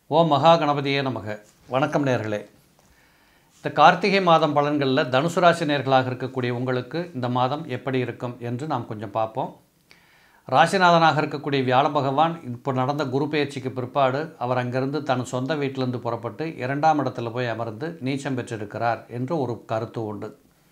ஓம் மகா கணபதியே நமக. வணக்கம் நேர்களே. இந்த கார்த்திகை மாதம் பலன்களில் தனுசு ராசி நேர்களாக இருக்கக்கூடிய உங்களுக்கு இந்த மாதம் எப்படி இருக்கும் என்று நாம் கொஞ்சம் பார்ப்போம். ராசிநாதனாக இருக்கக்கூடிய வியாழ பகவான் இப்போ நடந்த குரு பெயர்ச்சிக்கு பிற்பாடு அவர் அங்கிருந்து தன் சொந்த வீட்டிலிருந்து புறப்பட்டு 2ஆம் இடத்துல போய் அமர்ந்து நீச்சம் பெற்றிருக்கிறார் என்று ஒரு கருத்து உண்டு.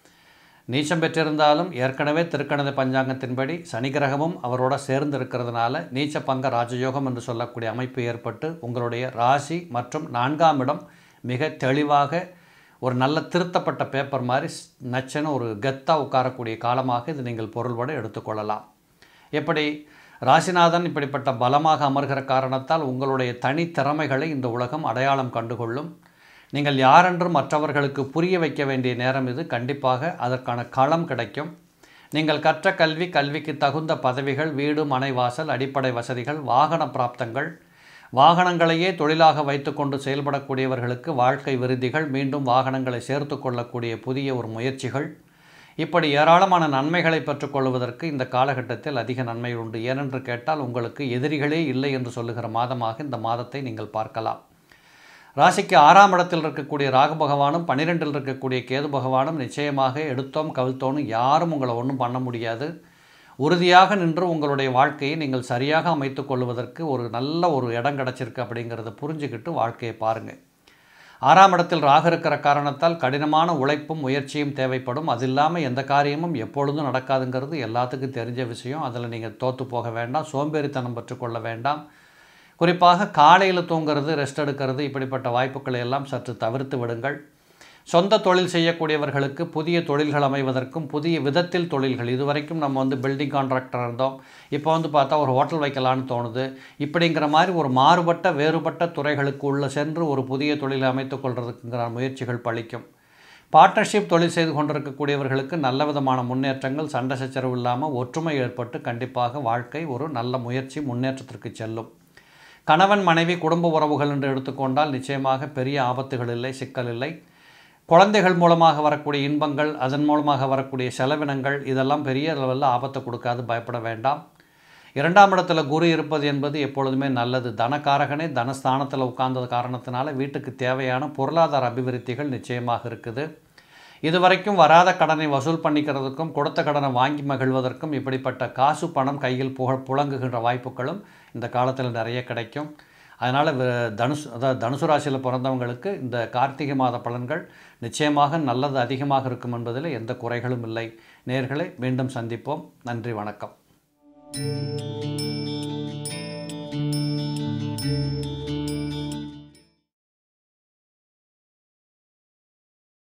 நீச்சம் பெற்றிருந்தாலும் ஏற்கனவே திருக்கணித பஞ்சாங்கத்தின்படி சனி கிரகமும் அவரோட சேர்ந்து இருக்கிறதுனால நீச்ச பங்க ராஜயோகம் என்று சொல்லக்கூடிய அமைப்பு ஏற்பட்டு உங்களுடைய ராசி மற்றும் 4ஆம் இடம் மிக தெளிவாக ஒரு நல்ல திருத்தப்பட்ட பேப்பர் மாதிரி நச்சுன்னு ஒரு கெத்தாக உட்காரக்கூடிய காலமாக இது நீங்கள் பொருள்பட எடுத்துக்கொள்ளலாம். எப்படி ராசிநாதன் இப்படிப்பட்ட பலமாக அமர்கிற காரணத்தால் உங்களுடைய தனித்திறமைகளை இந்த உலகம் அடையாளம் கண்டுகொள்ளும். நீங்கள் யாரென்று மற்றவர்களுக்கு புரிய வைக்க வேண்டிய நேரம் இது. கண்டிப்பாக அதற்கான களம் கிடைக்கும். நீங்கள் கற்ற கல்விக்கு தகுந்த பதவிகள், வீடு, மனை, வாசல், அடிப்படை வசதிகள், வாகன பிராப்தங்கள், வாகனங்களையே தொழிலாக வைத்துக்கொண்டு செயல்படக்கூடியவர்களுக்கு வாழ்க்கை விருதிகள், மீண்டும் வாகனங்களை சேர்த்து கொள்ளக்கூடிய புதிய ஒரு முயற்சிகள், இப்படி ஏராளமான நன்மைகளை பெற்றுக்கொள்வதற்கு இந்த காலகட்டத்தில் அதிக நன்மை உண்டு. ஏனென்று கேட்டால் உங்களுக்கு எதிரிகளே இல்லை என்று சொல்லுகிற மாதமாக இந்த மாதத்தை நீங்கள் பார்க்கலாம். ராசிக்கு 6ஆம் இடத்தில் இருக்கக்கூடிய ராகு பகவானும் 12இல் இருக்கக்கூடிய கேது பகவானும் நிச்சயமாக எடுத்தோம் கவிழ்த்தோன்னு யாரும் உங்களை ஒன்றும் பண்ண முடியாது. உறுதியாக நின்று உங்களுடைய வாழ்க்கையை நீங்கள் சரியாக அமைத்து கொள்வதற்கு ஒரு நல்ல ஒரு இடம் கிடச்சிருக்கு அப்படிங்கிறத புரிஞ்சுக்கிட்டு வாழ்க்கையை பாருங்கள். 6ஆம் இடத்தில் ராகு இருக்கிற காரணத்தால் கடினமான உழைப்பும் முயற்சியும் தேவைப்படும். அது இல்லாமல் எந்த காரியமும் எப்பொழுதும் நடக்காதுங்கிறது எல்லாத்துக்கும் தெரிஞ்ச விஷயம். அதில் நீங்கள் தோற்று போக வேண்டாம், சோம்பேறித்தனம் பெற்றுக்கொள்ள வேண்டாம். குறிப்பாக காலையில் தூங்கிறது, ரெஸ்ட் எடுக்கிறது, இப்படிப்பட்ட வாய்ப்புகளை எல்லாம் சற்று தவிர்த்து விடுங்கள். சொந்த தொழில் செய்யக்கூடியவர்களுக்கு புதிய தொழில்கள் அமைவதற்கும் புதிய விதத்தில் தொழில்கள், இதுவரைக்கும் நம்ம பில்டிங் கான்ட்ராக்டர் இருந்தோம், இப்போ பார்த்தா ஒரு ஹோட்டல் வைக்கலான்னு தோணுது, இப்படிங்கிற மாதிரி ஒரு மாறுபட்ட வேறுபட்ட துறைகளுக்கு உள்ள சென்று ஒரு புதிய தொழிலை அமைத்து கொள்வதற்குங்கிற முயற்சிகள் பலிக்கும். பார்ட்னர்ஷிப் தொழில் செய்து கொண்டிருக்கக்கூடியவர்களுக்கு நல்ல விதமான முன்னேற்றங்கள், சண்டை சச்சரவு இல்லாமல் ஒற்றுமை ஏற்பட்டு கண்டிப்பாக வாழ்க்கை ஒரு நல்ல முயற்சி முன்னேற்றத்திற்கு செல்லும். கணவன் மனைவி குடும்ப உறவுகள் என்று எடுத்துக்கொண்டால் நிச்சயமாக பெரிய ஆபத்துகள் இல்லை, சிக்கல் இல்லை. குழந்தைகள் மூலமாக வரக்கூடிய இன்பங்கள், அதன் மூலமாக வரக்கூடிய செலவினங்கள், இதெல்லாம் பெரிய லெவலில் ஆபத்தை கொடுக்காது, பயப்பட வேண்டாம். 2ஆம் இடத்துல குரு இருப்பது என்பது எப்பொழுதுமே நல்லது. தனக்காரகனே தனஸ்தானத்தில் உட்கார்ந்தது காரணத்தினால வீட்டுக்கு தேவையான பொருளாதார அபிவிருத்திகள் நிச்சயமாக இருக்குது. இதுவரைக்கும் வராத கடனை வசூல் பண்ணிக்கிறதுக்கும் கொடுத்த கடனை வாங்கி மகிழ்வதற்கும் இப்படிப்பட்ட காசு பணம் கையில் புழங்குகின்ற வாய்ப்புகளும் இந்த காலத்தில் நிறைய கிடைக்கும். அதனால் தனுசு ராசியில் பிறந்தவங்களுக்கு இந்த கார்த்திகை மாத பலன்கள் நிச்சயமாக நல்லது அதிகமாக இருக்கும் என்பதில் எந்த குறைகளும் இல்லை. நேயர்களே, மீண்டும் சந்திப்போம். நன்றி, வணக்கம்.